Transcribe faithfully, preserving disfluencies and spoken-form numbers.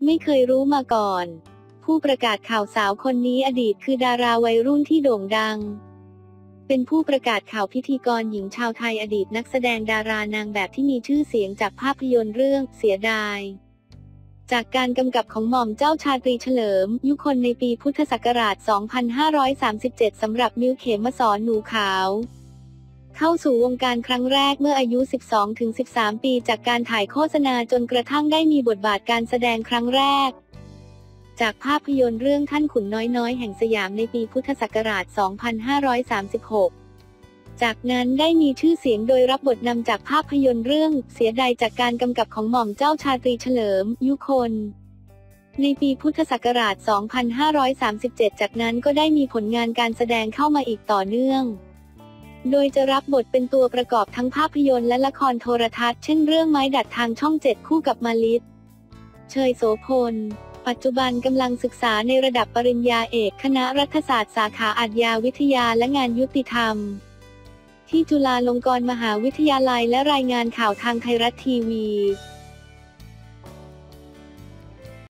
ไม่เคยรู้มาก่อนผู้ประกาศข่าวสาวคนนี้อดีตคือดาราวัยรุ่นที่โด่งดังเป็นผู้ประกาศข่าวพิธีกรหญิงชาวไทยอดีตนักแสดงดารานางแบบที่มีชื่อเสียงจากภาพยนตร์เรื่องเสียดายจากการกำกับของหม่อมเจ้าชาตรีเฉลิมยุคนในปีพุทธศักราช สองพันห้าร้อยสามสิบเจ็ด สำหรับมิวเขมสรหนูขาวเข้าสู่วงการครั้งแรกเมื่ออายุ สิบสองถึงสิบสาม ปีจากการถ่ายโฆษณาจนกระทั่งได้มีบทบาทการแสดงครั้งแรกจากภาพยนตร์เรื่องท่านขุนน้อยๆแห่งสยามในปีพุทธศักราช สองพันห้าร้อยสามสิบหก จากนั้นได้มีชื่อเสียงโดยรับบทนำจากภาพยนตร์เรื่องเสียดายจากการกำกับของหม่อมเจ้าชาตรีเฉลิมยุคนในปีพุทธศักราช สองพันห้าร้อยสามสิบเจ็ด จากนั้นก็ได้มีผลงานการแสดงเข้ามาอีกต่อเนื่องโดยจะรับบทเป็นตัวประกอบทั้งภาพยนตร์และละครโทรทัศน์เช่นเรื่องไม้ดัดทางช่องเจ็ดคู่กับมาลิศเชยโสพลปัจจุบันกำลังศึกษาในระดับปริญญาเอกคณะรัฐศาสตร์สาขาอาชญาวิทยาและงานยุติธรรมที่จุฬาลงกรณ์มหาวิทยาลัยและรายงานข่าวทางไทยรัฐทีวี